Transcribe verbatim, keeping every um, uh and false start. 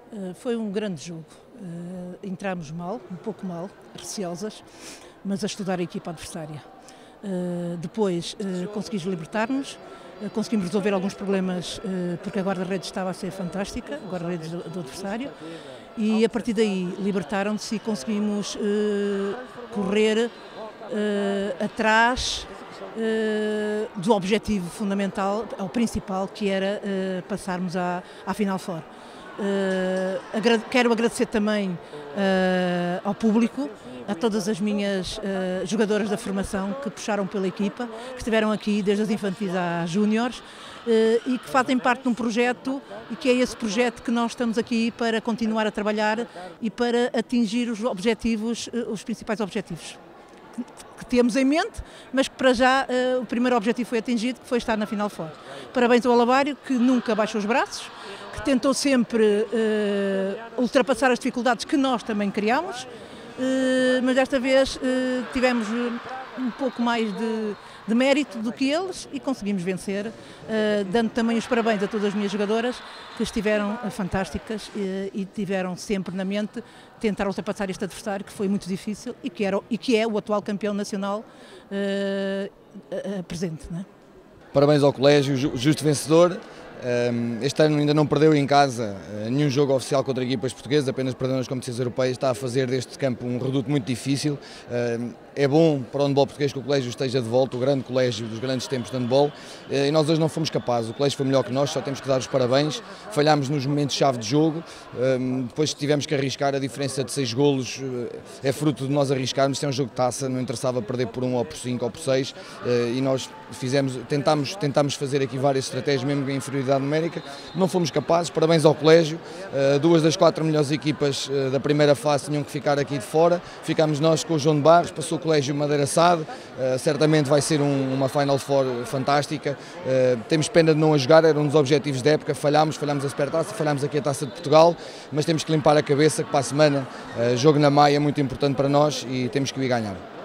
Uh, foi um grande jogo. Uh, entramos mal, um pouco mal, receosas, mas a estudar a equipa adversária. Uh, depois uh, conseguimos libertar-nos, uh, conseguimos resolver alguns problemas uh, porque a guarda-redes estava a ser fantástica, a guarda-redes do, do adversário, e a partir daí libertaram-se e conseguimos uh, correr uh, atrás uh, do objetivo fundamental, ao principal, que era uh, passarmos à, à Final Four. Uh, agra quero agradecer também uh, ao público, a todas as minhas uh, jogadoras da formação que puxaram pela equipa, que estiveram aqui desde as infantis às júniores uh, e que fazem parte de um projeto, e que é esse projeto que nós estamos aqui para continuar a trabalhar e para atingir os objetivos, uh, os principais objetivos que, que temos em mente, mas que para já uh, o primeiro objetivo foi atingido, que foi estar na Final Four. Parabéns ao Alavário, que nunca baixou os braços, que tentou sempre uh, ultrapassar as dificuldades que nós também criámos, uh, mas desta vez uh, tivemos um pouco mais de, de mérito do que eles e conseguimos vencer, uh, dando também os parabéns a todas as minhas jogadoras, que estiveram uh, fantásticas uh, e tiveram sempre na mente tentar ultrapassar este adversário, que foi muito difícil e que, era, e que é o atual campeão nacional uh, uh, presente, não é? Parabéns ao colégio, justo vencedor. Este ano ainda não perdeu em casa nenhum jogo oficial contra equipas portuguesas, apenas perdeu nas competições europeias. Está a fazer deste campo um reduto muito difícil. É bom para o handball português que o colégio esteja de volta, o grande colégio dos grandes tempos de handball, e nós hoje não fomos capazes. O colégio foi melhor que nós, só temos que dar os parabéns. Falhámos nos momentos-chave de jogo, depois tivemos que arriscar. A diferença de seis golos é fruto de nós arriscarmos. Isto é um jogo de taça, não interessava perder por um ou por cinco ou por seis, e nós fizemos, tentámos, tentámos fazer aqui várias estratégias, mesmo em inferioridade numérica, não fomos capazes. Parabéns ao colégio, duas das quatro melhores equipas da primeira fase tinham que ficar aqui de fora, ficámos nós com o João de Barros, passou o colégio Madeira Sade, certamente vai ser um, uma Final Four fantástica. Temos pena de não a jogar, era um dos objetivos da época, falhámos, falhámos a Supertaça, falhámos aqui a Taça de Portugal, mas temos que limpar a cabeça, que para a semana jogo na Maia é muito importante para nós e temos que ir ganhar.